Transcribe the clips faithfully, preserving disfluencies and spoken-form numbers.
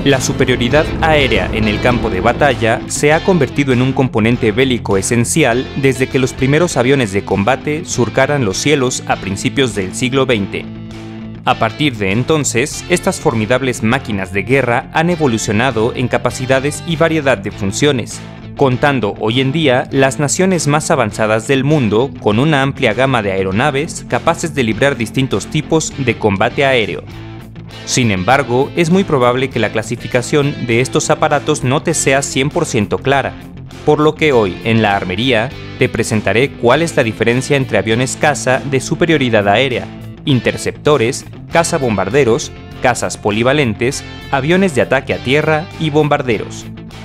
La superioridad aérea en el campo de batalla se ha convertido en un componente bélico esencial desde que los primeros aviones de combate surcaran los cielos a principios del siglo veinte. A partir de entonces, estas formidables máquinas de guerra han evolucionado en capacidades y variedad de funciones, contando hoy en día las naciones más avanzadas del mundo con una amplia gama de aeronaves capaces de librar distintos tipos de combate aéreo. Sin embargo, es muy probable que la clasificación de estos aparatos no te sea cien por ciento clara, por lo que hoy, en la armería, te presentaré cuál es la diferencia entre aviones caza de superioridad aérea, interceptores, cazabombarderos, cazas polivalentes, aviones de ataque a tierra y bombarderos.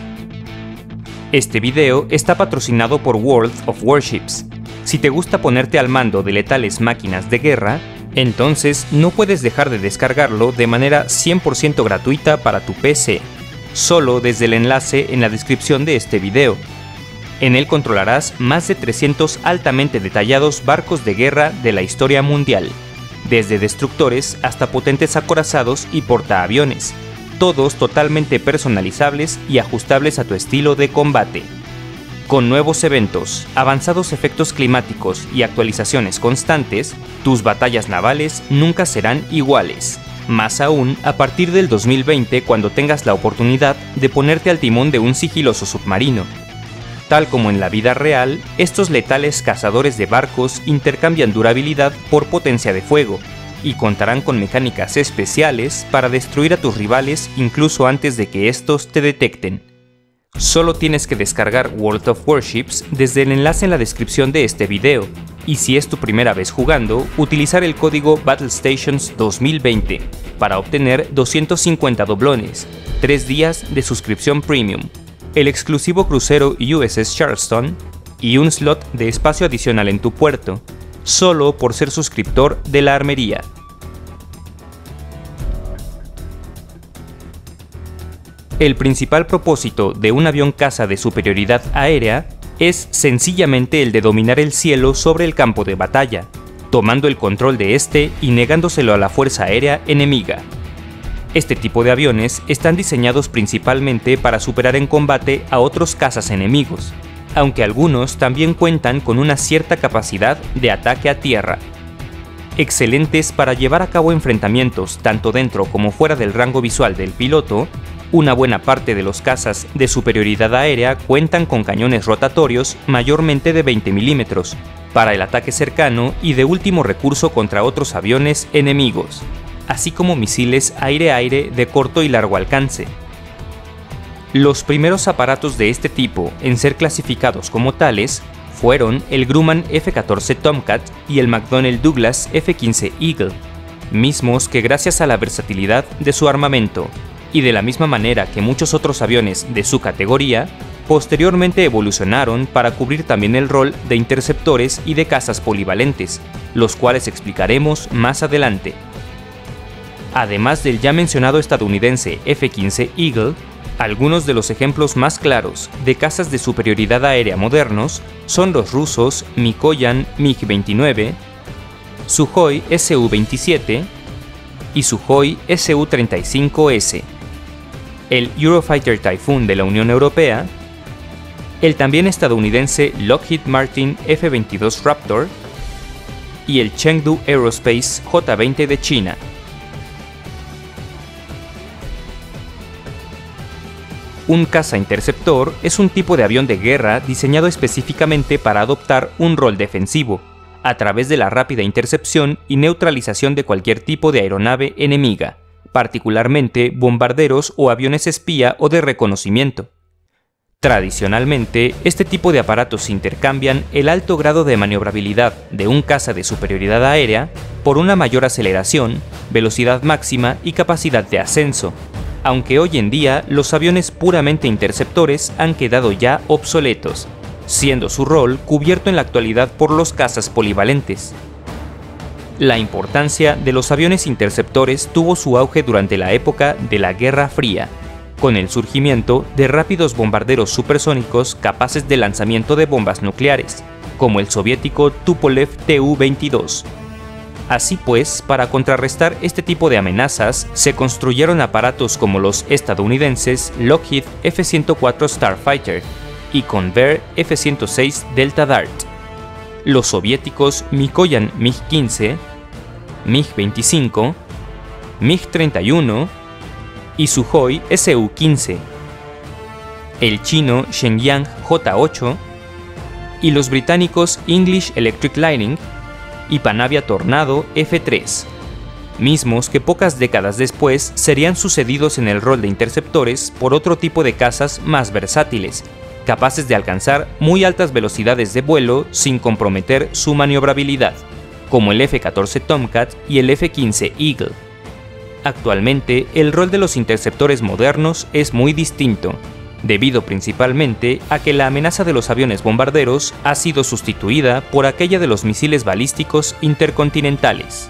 Este video está patrocinado por World of Warships. Si te gusta ponerte al mando de letales máquinas de guerra, entonces no puedes dejar de descargarlo de manera cien por ciento gratuita para tu P C, solo desde el enlace en la descripción de este video. En él controlarás más de trescientos altamente detallados barcos de guerra de la historia mundial, desde destructores hasta potentes acorazados y portaaviones, todos totalmente personalizables y ajustables a tu estilo de combate. Con nuevos eventos, avanzados efectos climáticos y actualizaciones constantes, tus batallas navales nunca serán iguales. Más aún a partir del dos mil veinte, cuando tengas la oportunidad de ponerte al timón de un sigiloso submarino. Tal como en la vida real, estos letales cazadores de barcos intercambian durabilidad por potencia de fuego, y contarán con mecánicas especiales para destruir a tus rivales incluso antes de que estos te detecten. Solo tienes que descargar World of Warships desde el enlace en la descripción de este video, y si es tu primera vez jugando, utilizar el código BattleStations dos mil veinte para obtener doscientos cincuenta doblones, tres días de suscripción premium, el exclusivo crucero U S S Charleston y un slot de espacio adicional en tu puerto, solo por ser suscriptor de la armería. El principal propósito de un avión caza de superioridad aérea es sencillamente el de dominar el cielo sobre el campo de batalla, tomando el control de este y negándoselo a la fuerza aérea enemiga. Este tipo de aviones están diseñados principalmente para superar en combate a otros cazas enemigos, aunque algunos también cuentan con una cierta capacidad de ataque a tierra. Excelentes para llevar a cabo enfrentamientos tanto dentro como fuera del rango visual del piloto, una buena parte de los cazas de superioridad aérea cuentan con cañones rotatorios mayormente de veinte milímetros, para el ataque cercano y de último recurso contra otros aviones enemigos, así como misiles aire-aire de corto y largo alcance. Los primeros aparatos de este tipo en ser clasificados como tales fueron el Grumman F catorce Tomcat y el McDonnell Douglas F quince Eagle, mismos que gracias a la versatilidad de su armamento, y de la misma manera que muchos otros aviones de su categoría, posteriormente evolucionaron para cubrir también el rol de interceptores y de cazas polivalentes, los cuales explicaremos más adelante. Además del ya mencionado estadounidense F quince Eagle, algunos de los ejemplos más claros de cazas de superioridad aérea modernos son los rusos Mikoyan MiG veintinueve, Sukhoi S U veintisiete y Sukhoi S U treinta y cinco S, el Eurofighter Typhoon de la Unión Europea, el también estadounidense Lockheed Martin F veintidós Raptor y el Chengdu Aerospace J veinte de China. Un caza interceptor es un tipo de avión de guerra diseñado específicamente para adoptar un rol defensivo, a través de la rápida intercepción y neutralización de cualquier tipo de aeronave enemiga, particularmente bombarderos o aviones espía o de reconocimiento. Tradicionalmente, este tipo de aparatos intercambian el alto grado de maniobrabilidad de un caza de superioridad aérea por una mayor aceleración, velocidad máxima y capacidad de ascenso, aunque hoy en día los aviones puramente interceptores han quedado ya obsoletos, siendo su rol cubierto en la actualidad por los cazas polivalentes. La importancia de los aviones interceptores tuvo su auge durante la época de la Guerra Fría, con el surgimiento de rápidos bombarderos supersónicos capaces de lanzamiento de bombas nucleares, como el soviético Tupolev T U veintidós. Así pues, para contrarrestar este tipo de amenazas, se construyeron aparatos como los estadounidenses Lockheed F ciento cuatro Starfighter y Convair F ciento seis Delta Dart, los soviéticos Mikoyan MiG quince, MiG veinticinco, MiG treinta y uno y Sukhoi S U quince, el chino Shenyang J ocho y los británicos English Electric Lighting y Panavia Tornado F tres, mismos que pocas décadas después serían sucedidos en el rol de interceptores por otro tipo de cazas más versátiles, capaces de alcanzar muy altas velocidades de vuelo sin comprometer su maniobrabilidad, como el F catorce Tomcat y el F quince Eagle. Actualmente, el rol de los interceptores modernos es muy distinto, debido principalmente a que la amenaza de los aviones bombarderos ha sido sustituida por aquella de los misiles balísticos intercontinentales.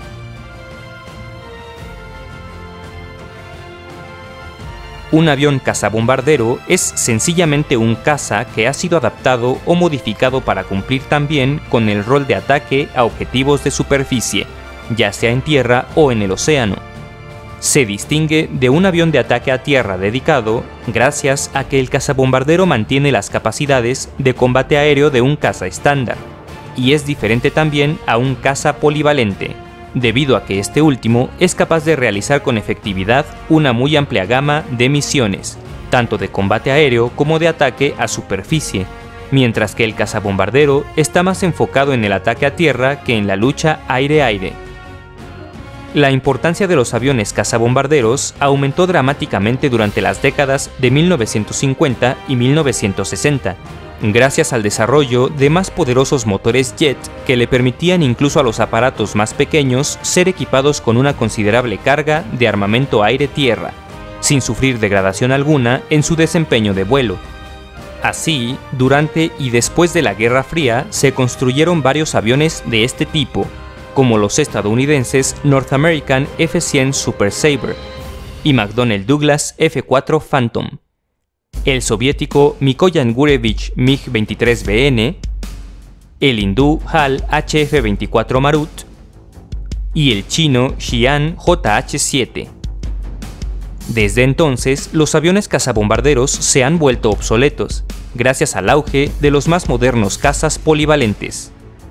Un avión cazabombardero es sencillamente un caza que ha sido adaptado o modificado para cumplir también con el rol de ataque a objetivos de superficie, ya sea en tierra o en el océano. Se distingue de un avión de ataque a tierra dedicado gracias a que el cazabombardero mantiene las capacidades de combate aéreo de un caza estándar, y es diferente también a un caza polivalente, debido a que este último es capaz de realizar con efectividad una muy amplia gama de misiones, tanto de combate aéreo como de ataque a superficie, mientras que el cazabombardero está más enfocado en el ataque a tierra que en la lucha aire-aire. La importancia de los aviones cazabombarderos aumentó dramáticamente durante las décadas de mil novecientos cincuenta y mil novecientos sesenta, gracias al desarrollo de más poderosos motores jet que le permitían incluso a los aparatos más pequeños ser equipados con una considerable carga de armamento aire-tierra, sin sufrir degradación alguna en su desempeño de vuelo. Así, durante y después de la Guerra Fría se construyeron varios aviones de este tipo, como los estadounidenses North American F cien Super Sabre y McDonnell Douglas F cuatro Phantom, el soviético Mikoyan Gurevich MiG veintitrés B N, el hindú H A L H F veinticuatro Marut y el chino Xi'an J H siete. Desde entonces, los aviones cazabombarderos se han vuelto obsoletos, gracias al auge de los más modernos cazas polivalentes.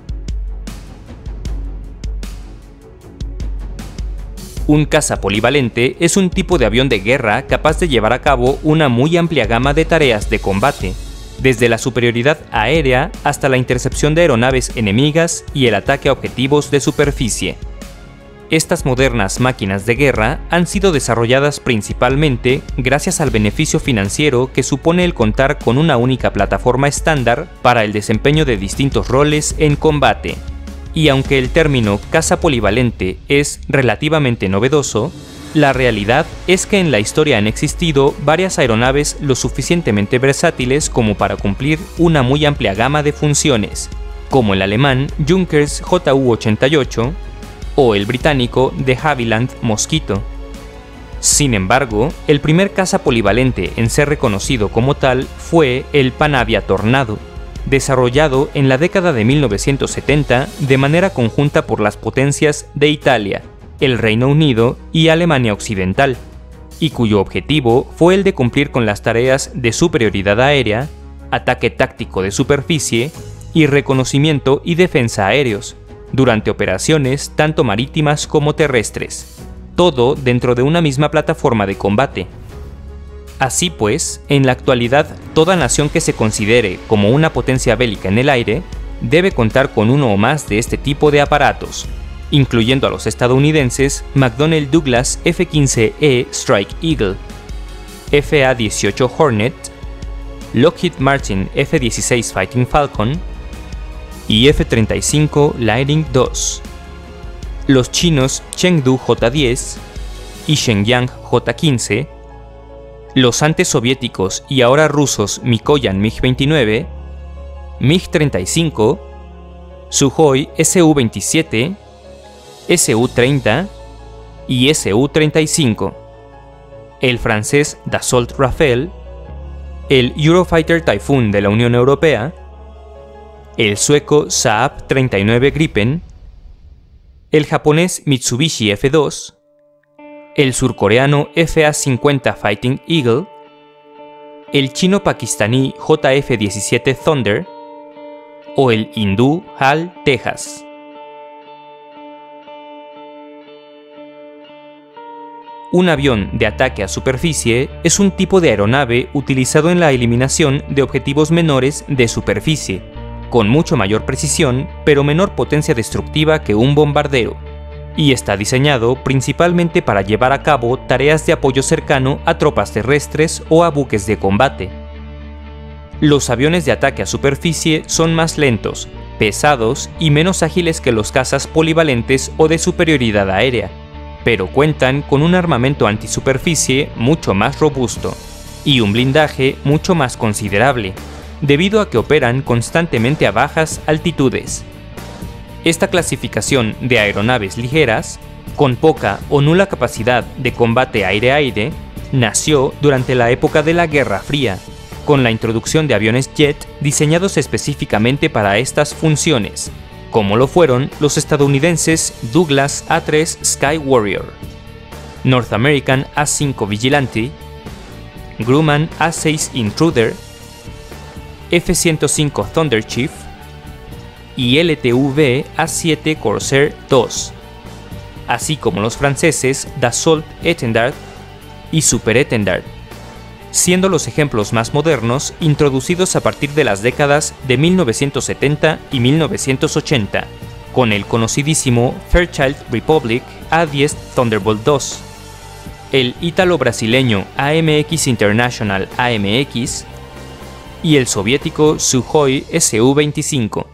Un caza polivalente es un tipo de avión de guerra capaz de llevar a cabo una muy amplia gama de tareas de combate, desde la superioridad aérea hasta la intercepción de aeronaves enemigas y el ataque a objetivos de superficie. Estas modernas máquinas de guerra han sido desarrolladas principalmente gracias al beneficio financiero que supone el contar con una única plataforma estándar para el desempeño de distintos roles en combate. Y aunque el término caza polivalente es relativamente novedoso, la realidad es que en la historia han existido varias aeronaves lo suficientemente versátiles como para cumplir una muy amplia gama de funciones, como el alemán Junkers J U ochenta y ocho o el británico de Havilland Mosquito. Sin embargo, el primer caza polivalente en ser reconocido como tal fue el Panavia Tornado, desarrollado en la década de mil novecientos setenta de manera conjunta por las potencias de Italia, el Reino Unido y Alemania Occidental, y cuyo objetivo fue el de cumplir con las tareas de superioridad aérea, ataque táctico de superficie y reconocimiento y defensa aéreos, durante operaciones tanto marítimas como terrestres, todo dentro de una misma plataforma de combate. Así pues, en la actualidad, toda nación que se considere como una potencia bélica en el aire debe contar con uno o más de este tipo de aparatos, incluyendo a los estadounidenses McDonnell Douglas F quince E Strike Eagle, F A dieciocho Hornet, Lockheed Martin F dieciséis Fighting Falcon y F treinta y cinco Lightning dos, los chinos Chengdu J diez y Shenyang J quince, los antes soviéticos y ahora rusos Mikoyan MiG veintinueve, MiG treinta y cinco, Sukhoi S U veintisiete, S U treinta y S U treinta y cinco, el francés Dassault Rafale, el Eurofighter Typhoon de la Unión Europea, el sueco Saab treinta y nueve Gripen, el japonés Mitsubishi F dos, el surcoreano F A cincuenta Fighting Eagle, el chino-pakistaní J F diecisiete Thunder o el hindú H A L Tejas. Un avión de ataque a superficie es un tipo de aeronave utilizado en la eliminación de objetivos menores de superficie, con mucho mayor precisión pero menor potencia destructiva que un bombardero, y está diseñado principalmente para llevar a cabo tareas de apoyo cercano a tropas terrestres o a buques de combate. Los aviones de ataque a superficie son más lentos, pesados y menos ágiles que los cazas polivalentes o de superioridad aérea, pero cuentan con un armamento antisuperficie mucho más robusto y un blindaje mucho más considerable, debido a que operan constantemente a bajas altitudes. Esta clasificación de aeronaves ligeras, con poca o nula capacidad de combate aire-aire, nació durante la época de la Guerra Fría, con la introducción de aviones jet diseñados específicamente para estas funciones, como lo fueron los estadounidenses Douglas A tres Sky Warrior, North American A cinco Vigilante, Grumman A seis Intruder, F ciento cinco Thunder Chief y L T V A siete Corsair dos, así como los franceses Dassault Étendard y Super Étendard, siendo los ejemplos más modernos introducidos a partir de las décadas de mil novecientos setenta y mil novecientos ochenta, con el conocidísimo Fairchild Republic A diez Thunderbolt dos, el ítalo-brasileño A M X International A M X y el soviético Sukhoi S U veinticinco.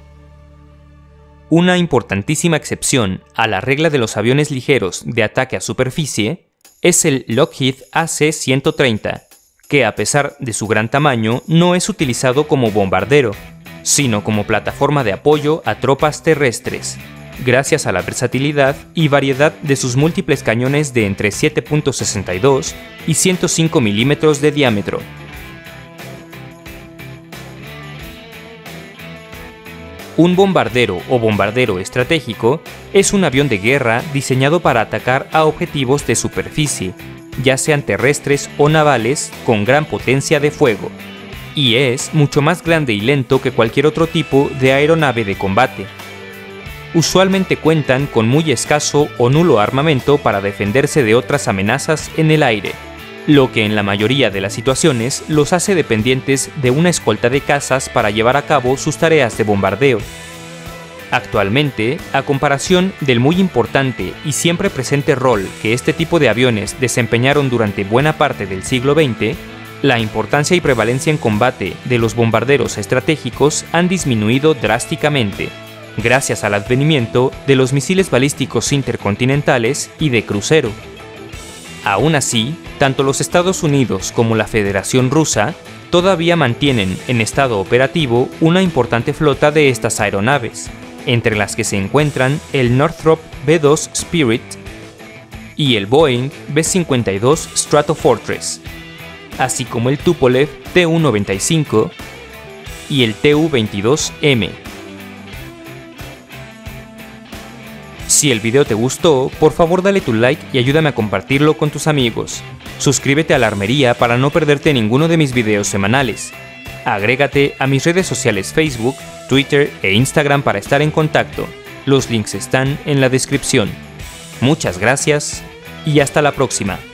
Una importantísima excepción a la regla de los aviones ligeros de ataque a superficie es el Lockheed A C ciento treinta, que a pesar de su gran tamaño no es utilizado como bombardero, sino como plataforma de apoyo a tropas terrestres, gracias a la versatilidad y variedad de sus múltiples cañones de entre siete punto sesenta y dos y ciento cinco milímetros de diámetro. Un bombardero o bombardero estratégico es un avión de guerra diseñado para atacar a objetivos de superficie, ya sean terrestres o navales, con gran potencia de fuego, y es mucho más grande y lento que cualquier otro tipo de aeronave de combate. Usualmente cuentan con muy escaso o nulo armamento para defenderse de otras amenazas en el aire, lo que en la mayoría de las situaciones los hace dependientes de una escolta de cazas para llevar a cabo sus tareas de bombardeo. Actualmente, a comparación del muy importante y siempre presente rol que este tipo de aviones desempeñaron durante buena parte del siglo veinte, la importancia y prevalencia en combate de los bombarderos estratégicos han disminuido drásticamente, gracias al advenimiento de los misiles balísticos intercontinentales y de crucero. Aún así, tanto los Estados Unidos como la Federación Rusa todavía mantienen en estado operativo una importante flota de estas aeronaves, entre las que se encuentran el Northrop B dos Spirit y el Boeing B cincuenta y dos Stratofortress, así como el Tupolev T U noventa y cinco y el T U veintidós M. Si el video te gustó, por favor dale tu like y ayúdame a compartirlo con tus amigos. Suscríbete a La Armería para no perderte ninguno de mis videos semanales. Agrégate a mis redes sociales Facebook, Twitter e Instagram para estar en contacto. Los links están en la descripción. Muchas gracias y hasta la próxima.